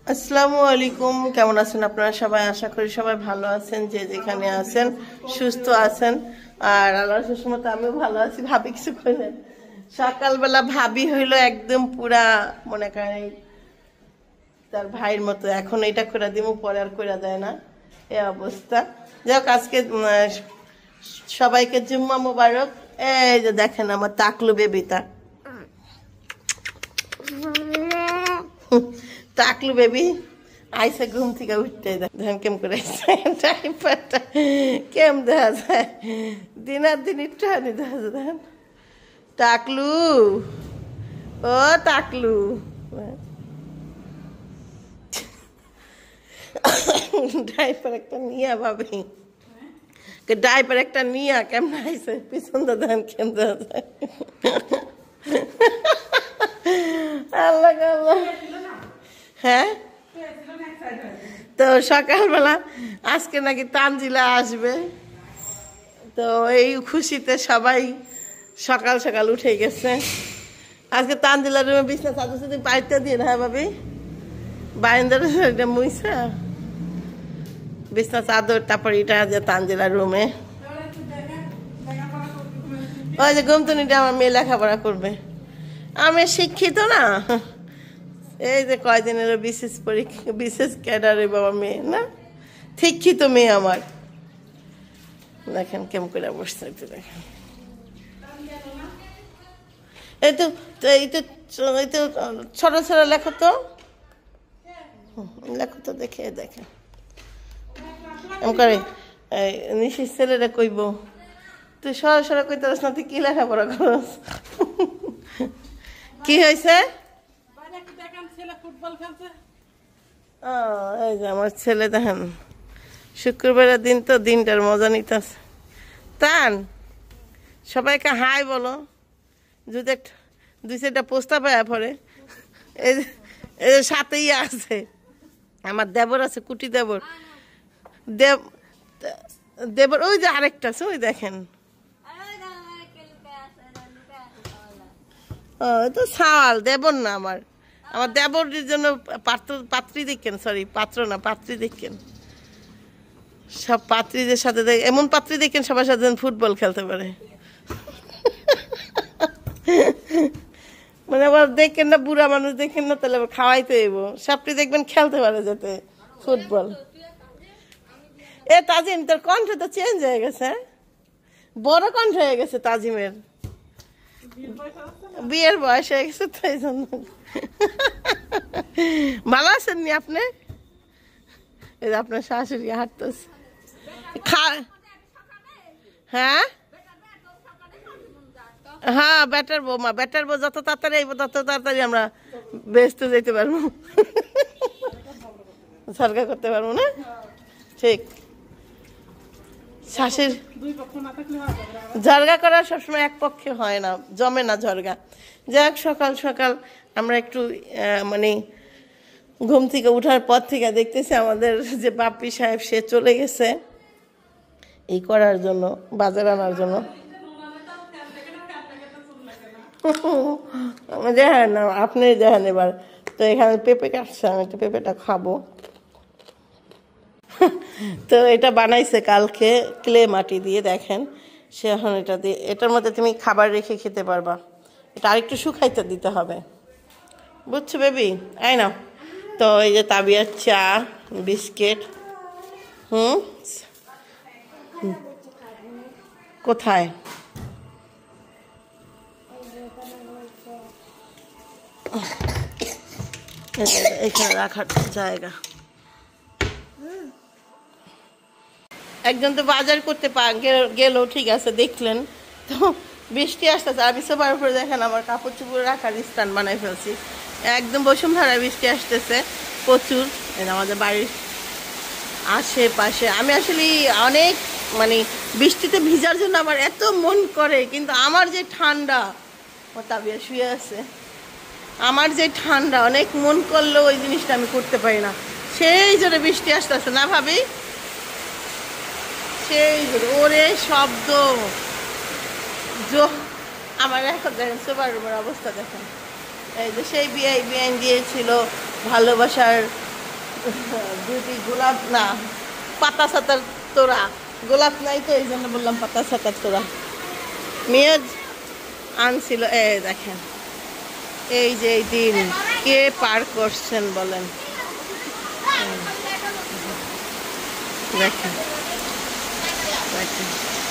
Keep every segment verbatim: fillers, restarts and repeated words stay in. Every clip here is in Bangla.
আসসালামু আলাইকুম, কেমন আছেন আপনারা সবাই? আশা করি সবাই ভালো আছেন, যে যেখানে আছেন সুস্থ আছেন। আর আল্লাহর সুসমতে আমিও ভালো আছি। ভাবি কিছু করেন, সকালবেলা ভাবি হইলো একদম পুরা মনে করেন তার ভাইয়ের মতো, এখন এটা করে দিব পরে আর করে দেয় না, এই অবস্থা। যাক, আজকে সবাইকে জুম্মা মোবারক। এই যে দেখেন আমার টাকলু বেবিটা, টাকলু বেবি আইসে ঘুম থেকে উঠতে, দেখেন কেম করে ডাইপারটা কেম দেখা যায়, দিন আর দিন একটু হানি দেখা যায়। দেখেন টাকলু, ও টাকলু, ডাইপার একটা নিয়া ভাবি, ডাইপার একটা নিয়া কেমন আইসে পিছন দা দেখেন কেম দেখা যায়। আল্লাহ আল্লাহ। হ্যাঁ, তো সকালবেলা আজকে নাকি তানজিলা আসবে, তো এই খুশিতে সবাই সকাল সকাল উঠে গেছে। আজকে তানজিলার রুমে বিছনা চাদর সাথে পাইতে দিয়ে না ভাবি, বাইন্দার মুইসা বিছনা চাদর, তারপর এটা যে তানজিলার রুমে ওই যে ঘুমতনিটা আমার মেয়ে লেখাপড়া করবে। আমি শিক্ষিত না, এই যে কয়দিনের বিশেষ পরীক্ষা, বিশেষ ক্যাডারে বাবা মেয়ে না, শিক্ষিত মেয়ে আমার। দেখেন কেমন করে বসতে, দেখেন এই তো এই তো এই তো ছোট ছোট লেখো তো, লেখো তো, দেখে দেখেন এমন করে। নিশির ছেলেরা কইব তুই সরাসরি কইতে পারস না, তুই কি লেখাপড়া করস? কি হয়েছে? এই যে আমার ছেলে দেখেন, শুক্রবারের দিন তো দিনটার মজা নিতেছে। তান সবাইকে হাই বলো, যদি দুই চারটা পোস্তা পায়া পরে। এই এই সাথেই আছে আমার দেবর, আছে কুটি দেবর, দেব দেবর ওই যে আরেকটা আছে, ওই দেখেন। ও তো সাওয়াল দেবর না আমার, আমার দেবরের জন্য পাত্র পাত্রী দেখেন, সরি পাত্র না পাত্রী দেখেন। সব পাত্রীদের সাথে এমন পাত্রী দেখেন সবার সাথে ফুটবল খেলতে পারে। মানে আবার দেখেন না, বুড়া মানুষ দেখেন না, তাহলে আবার খাওয়াইতে এবো, সবটি দেখবেন খেলতে পারে যাতে ফুটবল। এ তাজিম, তোর কণ্ঠ তো চেঞ্জ হয়ে গেছে, বড় কণ্ঠ হয়ে গেছে তাজিমের, বিয়ের বয়স হয়ে গেছে তো এই জন্য। ভালো আছেন নি আপনি? এই যে আপনার শাশুড়ি হাঁটতেছে, খা হ্যাঁ হ্যাঁ ব্যাটার বউ, মা ব্যাটার বউ যত তাড়াতাড়ি আইব তত তাড়াতাড়ি আমরা বেচতে যেতে পারবো, সরকার করতে পারবো না। ঠিক, শাশুড়ি ঝরগা করা সবসময় এক পক্ষে হয় না, জমে না ঝরগা। যাক, সকাল সকাল আমরা একটু মানে ঘুম থেকে উঠার পর থেকে দেখতেছি আমাদের যে বাপ্পি সাহেব, সে চলে গেছে এই করার জন্য, বাজার আনার জন্য। দেখেন না, আপনি দেখেন এবার তো এখানে পেঁপে কাটছে, আমি একটু পেঁপেটা খাবো। তো এটা বানাইছে কালকে ক্লে মাটি দিয়ে, দেখেন সে এখন এটা দিয়ে, এটার মধ্যে তুমি খাবার রেখে খেতে পারবা। এটা আরেকটু শুকাইতে দিতে হবে, বুঝছো বেবি? আই না। তো এই যে তাবিয়ার চা, বিস্কিট। হুম, কোথায়? এখানে রাখার জায়গা। একজন তো বাজার করতে গেল, ঠিক আছে, দেখলেন তো বৃষ্টি আসতেছে, আমি সবার উপরে দেখেন আমার কাপড় চোপড় রাখার স্থান বানাই ফেলছি, একদম বসুমধারা বৃষ্টি আসতেছে প্রচুর আমাদের বাড়ির আশেপাশে। আমি আসলে অনেক মানে বৃষ্টিতে ভিজার জন্য আমার এত মন করে, কিন্তু আমার যে ঠান্ডা, ও তাবিয়া শুয়ে আছে, আমার যে ঠান্ডা অনেক মন করলেও ওই জিনিসটা আমি করতে পারি না। সেই জন্য বৃষ্টি আসতেছে না ভাবি, সেই ওরে শব্দ আমার এখন দেখেন সোফার রুমের অবস্থা দেখেন। এই যে সেই বিয়ে বিয়ে দিয়েছিল ভালোবাসার দুটি গোলাপ না, পাতা সাতার তোড়া, গোলাপ নাই তো এই জন্য বললাম পাতা সাতার তোড়া। মেয়ের আনছিল, এ দেখেন এই যে এই দিন কে পার করছেন বলেন, দেখেন দেখেন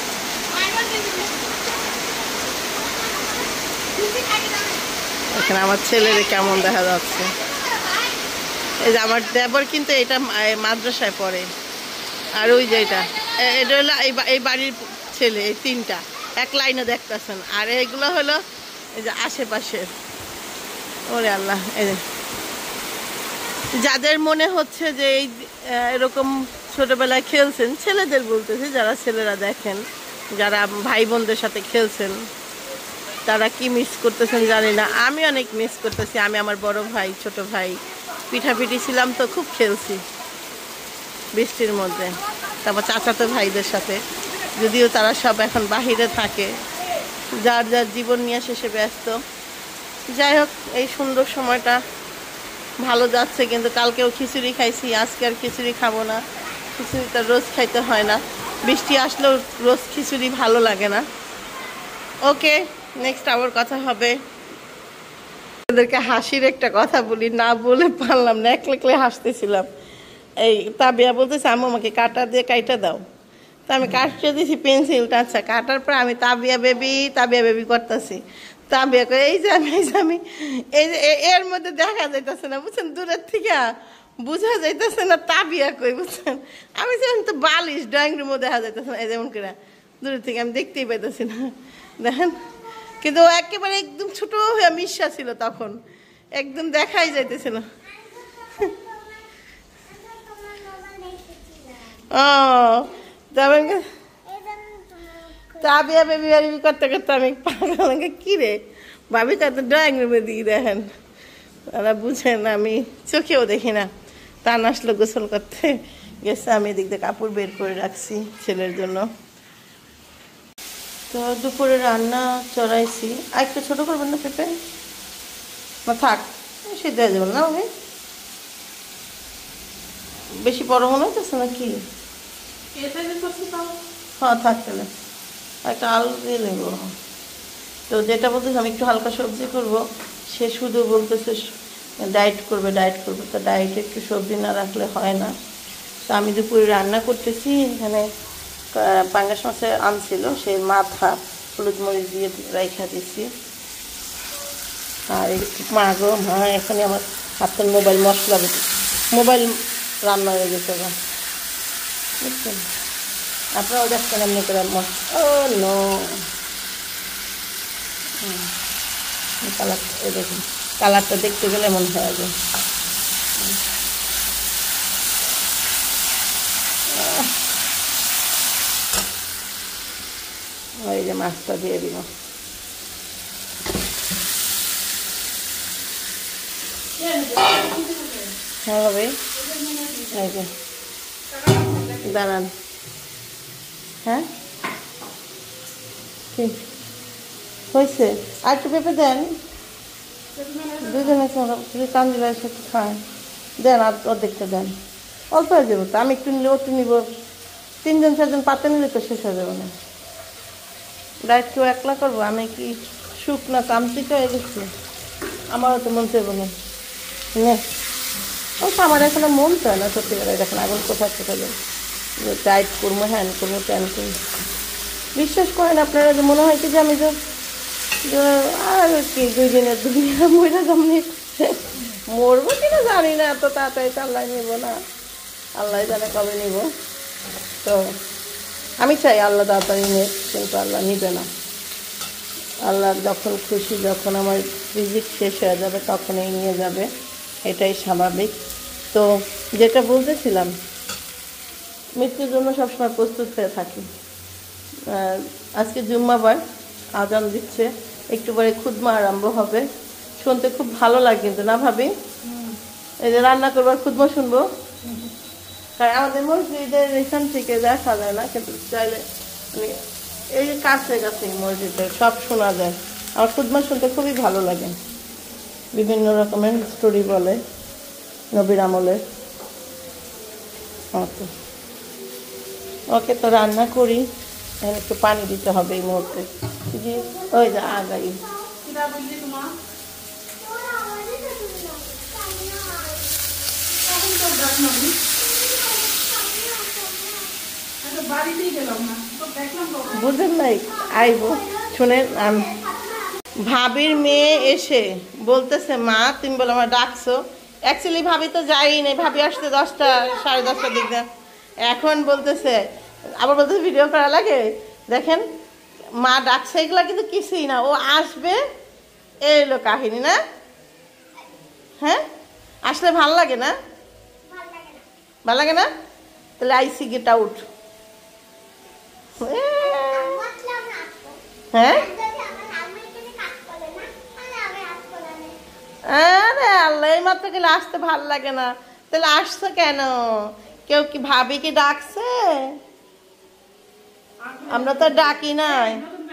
এখানে আমার ছেলের কেমন দেখা যাচ্ছে। এই যে আমার দেবর কিন্তু এটা মাদ্রাসায় পড়ে, আর ওই যে এটা এটা হলো এই বাড়ির ছেলে, এই তিনটা এক লাইনে দেখতেছেন, আর এইগুলো হলো এই যে আশেপাশের। ওরে আল্লাহ, এই যাদের মনে হচ্ছে যে এই এরকম ছোটবেলায় খেলছেন, ছেলেদের বলতেছে, যারা ছেলেরা দেখেন, যারা ভাই বোনদের সাথে খেলছেন, তারা কি মিস করতেছেন জানি না। আমি অনেক মিস করতেছি। আমি আমার বড় ভাই, ছোট ভাই পিঠাপিঠি ছিলাম তো, খুব খেলছি বৃষ্টির মধ্যে। তারপর চাচাতো ভাইদের সাথে, যদিও তারা সব এখন বাহিরে থাকে, যার যার জীবন নিয়ে শেষে ব্যস্ত। যাই হোক, এই সুন্দর সময়টা ভালো যাচ্ছে। কিন্তু কালকেও খিচুড়ি খাইছি, আজকে আর খিচুড়ি খাবো না। খিচুড়িটা রোজ খাইতে হয় না, বৃষ্টি আসলেও রোজ খিচুড়ি ভালো লাগে না। ওকে, নেক্সট আবার কথা হবে। ওদেরকে হাসির একটা কথা বলি, না বলে পারলাম না, একলে একলে হাসতেছিলাম। এই তাবিয়া বলতেছে আম্মু আমাকে কাটা দিয়ে কাইটা দাও, তা আমি কাটতে দিয়েছি পেন্সিলটা। আচ্ছা, কাটার পর আমি তাবিয়া বেবি তাবিয়া বেবি করতেছি। তাবিয়া করে এই যে আমি এই যে আমি এই যে এর মধ্যে দেখা যাইতেছে না, বুঝছেন, দূরের থেকে বুঝা যাইতেছে না তাবিয়া কই, বুঝছেন। আমি যেমন তো বালিশ ড্রয়িং রুমও দেখা যাইতেছে না, এই যেমন করে দূরের থেকে আমি দেখতেই পাইতেছি না, দেখেন। কিন্তু ও একেবারে একদম ছোট হয়ে মিশা ছিল তখন, একদম দেখাই যাইতেছিল। ও তবে তাবিয়া বেবি বেবি করতে করতে আমি পাগল, কি রে ভাবি কত ড্রয়িং রুমে দিয়ে দেখেন, তারা বুঝেন আমি চোখেও দেখি না। টান আসলো গোসল করতে গেছে, আমি এদিক দিয়ে কাপড় বের করে রাখছি ছেলের জন্য। তো দুপুরে রান্না চড়াইছি। আর একটু ছোটো করবেন না পেঁপে, না থাক সিদ্ধ হয়ে যাবেন না, আমি বেশি বড় মনে হইতেছে না কি? হ্যাঁ থাক, তাহলে একটা আলু দিয়ে নেব। তো যেটা বলতেছে আমি একটু হালকা সবজি করব, সে শুধু বলতেছে ডায়েট করবে ডায়েট করবে, তো ডায়েটে একটু সবজি না রাখলে হয় না। তো আমি দুপুরে রান্না করতেছি, এখানে পাঙ্গাস মাছে আনছিল, সেই মাথা হলুদ মরিচ দিয়ে রাইখা দিচ্ছি। আর মা গো মা, এখানে আমার হাতের মোবাইল মশলা মোবাইল রান্না হয়ে গেছে, বুঝছেন। আপনারাও দেখছেন এমনি করে ও নো কালার, দেখুন কালারটা দেখতে গেলে মনে হয় যে ওই যে মাছটা দিয়ে দিব। হ্যাঁ হবে, এই যে দাঁড়ান, হ্যাঁ ঠিক হয়েছে। আর একটু পেঁপে দেন, দুজনে কান্দিলার সাথে খায়, দেন আর অর্ধেকটা দেন, অল্প হয়ে যাবো তো। আমি একটু নিলে একটু নিব, তিনজন চারজন পাতে নিলে তো শেষ হয়ে যাবে না। ডায়েট কেউ একলা করবো, আমি কি শুকনা চামচিটা হয়ে গেছি, আমারও তো মন চাইব না। ও তো আমার এখানে মন চায় না সত্যি করে, দেখেন আগুন কোথায় কোথায় যে ডায়েট করবো, হ্যান করবো, ট্যান করবো। বিশ্বাস করেন আপনারা, যে মনে হয় কি যে আমি যে আর কি দুই দিনের দুনিয়া মরে যেমনি মরবো কিনা জানি না, এত তাড়াতাড়ি তো আল্লাহ নিব না, আল্লাহ জানে কবে নিব। তো আমি চাই আল্লাহ তাড়াতাড়ি নেই, কিন্তু আল্লাহ নিবে না। আল্লাহ যখন খুশি, যখন আমার রিজিক শেষ হয়ে যাবে তখনই নিয়ে যাবে, এটাই স্বাভাবিক। তো যেটা বলতেছিলাম, মৃত্যুর জন্য সবসময় প্রস্তুত হয়ে থাকি। আজকে জুম্মাবার, আজান দিচ্ছে, একটু পরে খুদমা আরম্ভ হবে, শুনতে খুব ভালো লাগে কিন্তু না ভাবি? এই যে রান্না করবার খুদমা শুনবো, কারণ আমাদের মসজিদের এখান থেকে দেখা যায় না, কিন্তু চাইলে মানে এই যে কাছে কাছে মসজিদে সব শোনা যায়। আমার খুদমা শুনতে খুবই ভালো লাগে, বিভিন্ন রকমের স্টোরি বলে নবীর আমলের। ওকে ওকে তো রান্না করি, একটু পানি দিতে হবে এই মুহূর্তে। জি ওই যে আগাই বুঝেন নাই আইব। শুনেন ভাবির মেয়ে এসে বলতেছে মা তুমি বলো আমার ডাকছো, অ্যাকচুয়ালি ভাবি তো যাই নাই, ভাবি আসতে দশটা সাড়ে দশটার দিক না, এখন বলতেছে আবার বলতেছে ভিডিও করা লাগে। দেখেন মা ডাকছে, এগুলো কিন্তু কিছুই না, ও আসবে এই হলো কাহিনী না। হ্যাঁ আসলে ভাল লাগে না, ভাল লাগে না, তাহলে আইসি গেট আউট। হ্যাঁ আরে আল্লাহ এই মাত্র গেলে আসতে ভাল লাগে না, তাহলে আসছো কেন? কেউ কি ভাবি কি ডাকছে? আমরা তো ডাকি নাই।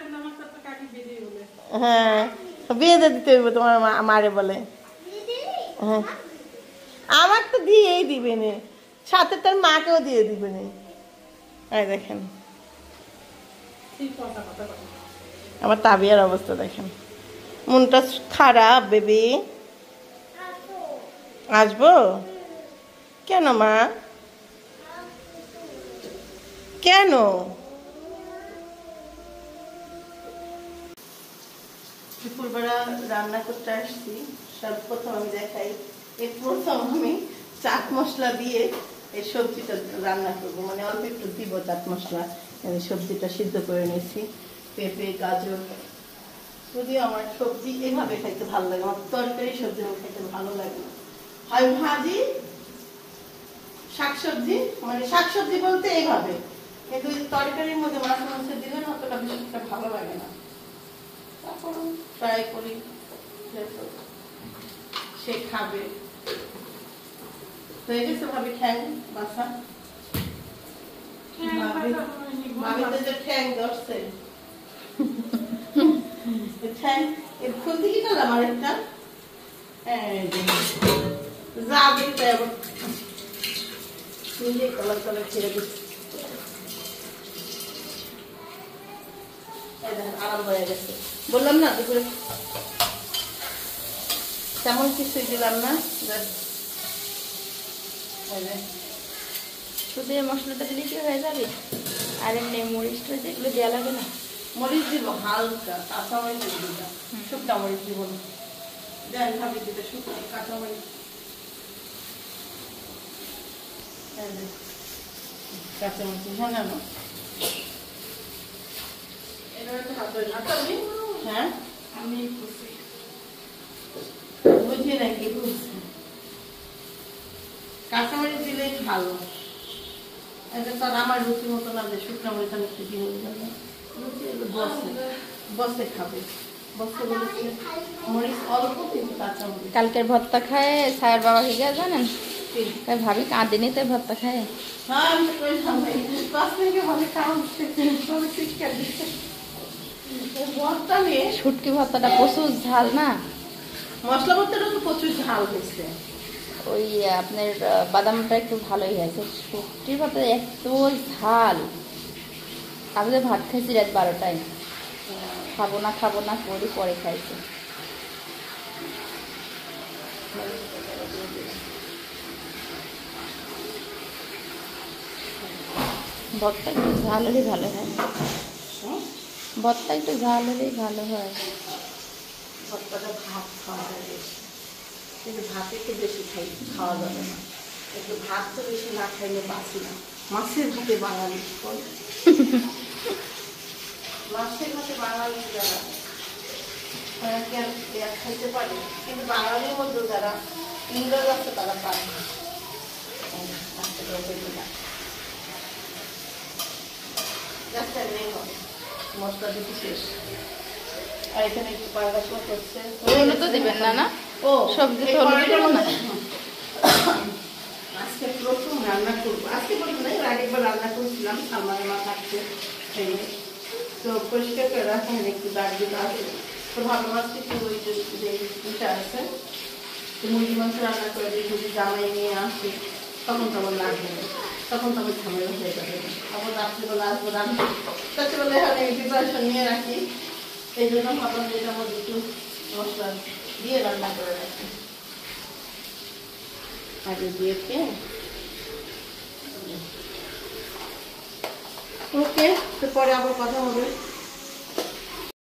হ্যাঁ বিয়ে দিয়ে দিতে হইব তোমার মারে বলে। হ্যাঁ আমার তো দিয়েই দিবে নে, সাথে তার মাকেও দিয়ে দিবে নে। এই দেখেন আমার তাবিয়ার অবস্থা দেখেন, মনটা খারাপ। বেবি আসবো কেন মা? কেন? দুপুরবেলা রান্না করতে আসছি, সর্বপ্রথম আমি দেখাই এই প্রথম আমি চাট মশলা দিয়ে এই সবজিটা রান্না করবো, মানে অল্প একটু দিব চাট মশলা। আমি সবজিটা সিদ্ধ করে নিয়েছি, পেঁপে গাজর। যদিও আমার সবজি এভাবে খাইতে ভালো লাগে, আমার তরকারি সবজি আমার খাইতে ভালো লাগে না। হয় ভাজি শাকসবজি, মানে শাকসবজি বলতে এইভাবে, কিন্তু তরকারির মধ্যে মাছ মাংস দিলে না অতটা বেশি একটা ভালো লাগে না। তারপর ট্রাই করি, সে খাবে। হয়ে গেছে ভাবি ঠ্যাং বাসা, ভাবিতে যে ঠ্যাং ধরছে ঠ্যাং এর খুলতে কি করলাম আরেকটা যা দেখতে নিজে কলার তলা ছেড়ে দিচ্ছি। আরাম হয়ে গেছে, বললাম না দুপুরে তেমন কিছুই দিলাম না, শুধু এই মশলাটা দিলে কি হয়ে যাবে? আর এমনি মরিচটা যেগুলো দেওয়া লাগে না? মরিচ দিব হালকা, কাঁচা মরিচ দিব, শুকনা মরিচ দিব না। দেন ভাবি দিতে শুকনো কাঁচা মরিচ, কাঁচা মরিচ হ্যাঁ না হ্যাঁ আমি বুঝি নাকি বুঝছি। কাঁচামরিচ দিলেই ভালো, এটা তো আমার রুচি মতো না যে শুকনা মরিচ আমি একটু দিয়ে বসে বসে খাবে, বসে বলেছে মরিচ অল্প কিন্তু কাঁচামরিচ। কালকের ভর্তা খায় সায়ের বাবা হিগা জানেন, ভাবি কাঁদিনি তো ভর্তা খায়। হ্যাঁ আমি তো কইলাম পাঁচ মিনিটে ভাবে কাঁদছে, শিক্ষা দিচ্ছে ভর্তা নিয়ে। শুটকি ভর্তাটা প্রচুর ঝাল না, মশলা ভর্তাটা তো প্রচুর ঝাল হয়েছে। ওই আপনার বাদামটা একটু ভালোই হয়েছে, শুটকির ভর্তা এত ঝাল। আমি তো ভাত খাইছি রাত বারোটায়, খাবো না খাবো না করি পরে খাইছি। ভর্তা একটু ঝাল হলেই ভালো হয়, ভর্তা একটু ঝাল হলেই ভালো হয়। ভর্তাটা ভাত খাওয়া যায় বেশি, কিন্তু ভাত একটু বেশি খাই খাওয়া যাবে না, একটু ভাত তো বেশি না খাইলে বাঁচি না। মাছের ভাতে বাঙালি মাছের ভাতে বাঙালি যারা তারা কি আর খাইতে পারে, কিন্তু বাঙালির মধ্যে যারা ইংরেজ আছে তারা পারে না। মশলা দিতে শেষ, আর এখানে একটু পায়রা করছে তো দিবেন না না ও সবজি তো না। আজকে প্রথম রান্না করবো, আজকে প্রথম নাই আগেরবার রান্না করছিলাম সালমানের মা থাকছে, তো পরিষ্কার করে রাখেন একটু দাগ দিতে আসে। তো ভালো মাছ একটু ওই যে ইটা আছে মুরগি মাংস রান্না করে দিই, যদি জামাই নিয়ে আসে তখন তখন লাগবে না। তখন তখন ঝামেলা হয়ে যাবে। তখন রাত্রিবেলা আসবো রান্না, রাত্রিবেলা এখানে প্রিপারেশন নিয়ে রাখি। এই জন্য ভাবলাম যে এটার মধ্যে একটু মশলা দিয়ে রান্না করে রাখি, আগে দিয়ে খেয়ে। ওকে, তো পরে আবার কথা হবে।